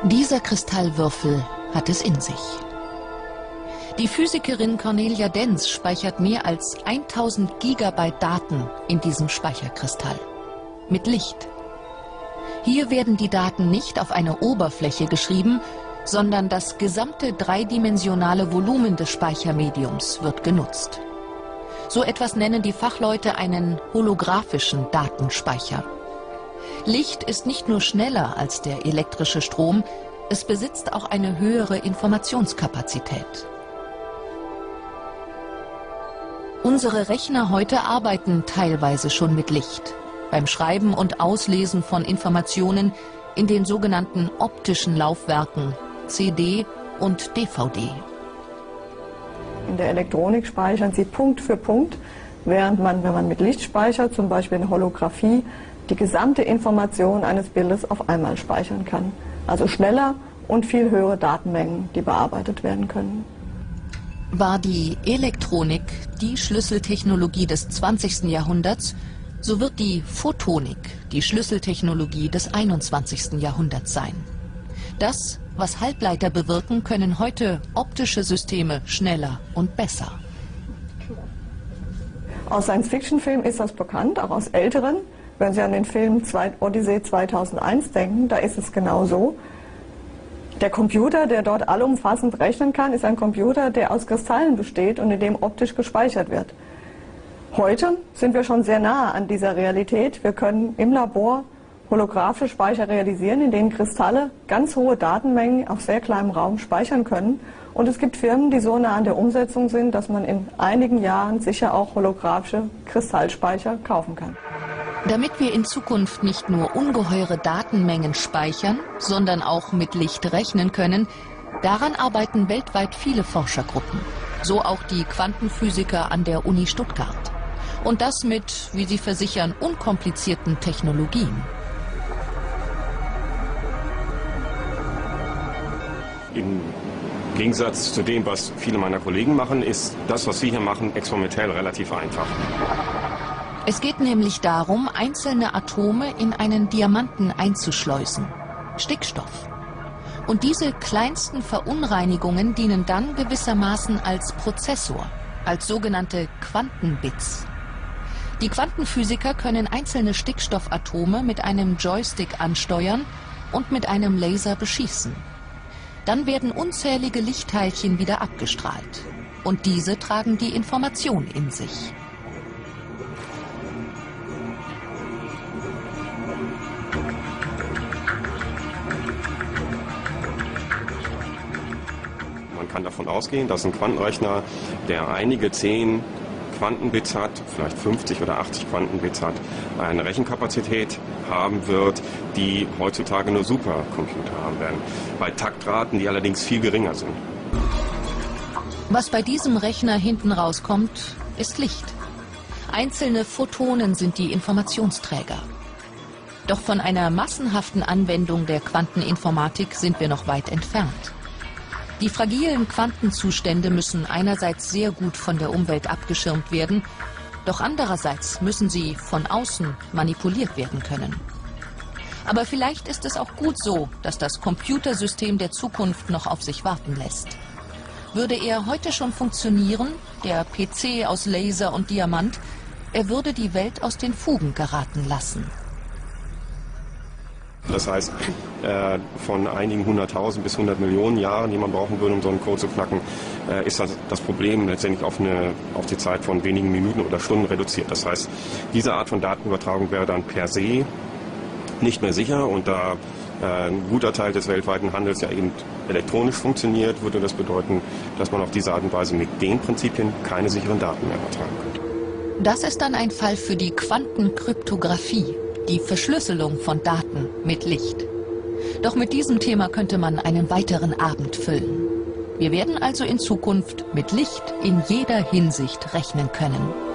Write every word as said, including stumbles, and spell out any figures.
Dieser Kristallwürfel hat es in sich. Die Physikerin Cornelia Denz speichert mehr als tausend Gigabyte Daten in diesem Speicherkristall. Mit Licht. Hier werden die Daten nicht auf eine Oberfläche geschrieben, sondern das gesamte dreidimensionale Volumen des Speichermediums wird genutzt. So etwas nennen die Fachleute einen holographischen Datenspeicher. Licht ist nicht nur schneller als der elektrische Strom, es besitzt auch eine höhere Informationskapazität. Unsere Rechner heute arbeiten teilweise schon mit Licht, beim Schreiben und Auslesen von Informationen in den sogenannten optischen Laufwerken C D und D V D. In der Elektronik speichern sie Punkt für Punkt, während man, wenn man mit Licht speichert, zum Beispiel in Holographie, die gesamte Information eines Bildes auf einmal speichern kann. Also schneller und viel höhere Datenmengen, die bearbeitet werden können. War die Elektronik die Schlüsseltechnologie des zwanzigsten Jahrhunderts, so wird die Photonik die Schlüsseltechnologie des einundzwanzigsten Jahrhunderts sein. Das, was Halbleiter bewirken, können heute optische Systeme schneller und besser. Aus Science-Fiction-Filmen ist das bekannt, auch aus älteren. Wenn Sie an den Film Odyssee zweitausendeins denken, da ist es genau so. Der Computer, der dort allumfassend rechnen kann, ist ein Computer, der aus Kristallen besteht und in dem optisch gespeichert wird. Heute sind wir schon sehr nahe an dieser Realität. Wir können im Labor holographische Speicher realisieren, in denen Kristalle ganz hohe Datenmengen auf sehr kleinem Raum speichern können. Und es gibt Firmen, die so nah an der Umsetzung sind, dass man in einigen Jahren sicher auch holographische Kristallspeicher kaufen kann. Damit wir in Zukunft nicht nur ungeheure Datenmengen speichern, sondern auch mit Licht rechnen können, daran arbeiten weltweit viele Forschergruppen. So auch die Quantenphysiker an der Uni Stuttgart. Und das mit, wie sie versichern, unkomplizierten Technologien. Im Gegensatz zu dem, was viele meiner Kollegen machen, ist das, was wir hier machen, experimentell relativ einfach. Es geht nämlich darum, einzelne Atome in einen Diamanten einzuschleusen. Stickstoff. Und diese kleinsten Verunreinigungen dienen dann gewissermaßen als Prozessor, als sogenannte Quantenbits. Die Quantenphysiker können einzelne Stickstoffatome mit einem Joystick ansteuern und mit einem Laser beschießen. Dann werden unzählige Lichtteilchen wieder abgestrahlt. Und diese tragen die Information in sich. Man kann davon ausgehen, dass ein Quantenrechner, der einige zehn Quantenbits hat, vielleicht fünfzig oder achtzig Quantenbits hat, eine Rechenkapazität haben wird, die heutzutage nur Supercomputer haben werden, bei Taktraten, die allerdings viel geringer sind. Was bei diesem Rechner hinten rauskommt, ist Licht. Einzelne Photonen sind die Informationsträger. Doch von einer massenhaften Anwendung der Quanteninformatik sind wir noch weit entfernt. Die fragilen Quantenzustände müssen einerseits sehr gut von der Umwelt abgeschirmt werden, doch andererseits müssen sie von außen manipuliert werden können. Aber vielleicht ist es auch gut so, dass das Computersystem der Zukunft noch auf sich warten lässt. Würde er heute schon funktionieren, der P C aus Laser und Diamant, er würde die Welt aus den Fugen geraten lassen. Das heißt, äh, von einigen hunderttausend bis hundert Millionen Jahren, die man brauchen würde, um so einen Code zu knacken, äh, ist das, das Problem letztendlich auf, eine, auf die Zeit von wenigen Minuten oder Stunden reduziert. Das heißt, diese Art von Datenübertragung wäre dann per se nicht mehr sicher. Und da äh, ein guter Teil des weltweiten Handels ja eben elektronisch funktioniert, würde das bedeuten, dass man auf diese Art und Weise mit den Prinzipien keine sicheren Daten mehr übertragen könnte. Das ist dann ein Fall für die Quantenkryptographie. Die Verschlüsselung von Daten mit Licht. Doch mit diesem Thema könnte man einen weiteren Abend füllen. Wir werden also in Zukunft mit Licht in jeder Hinsicht rechnen können.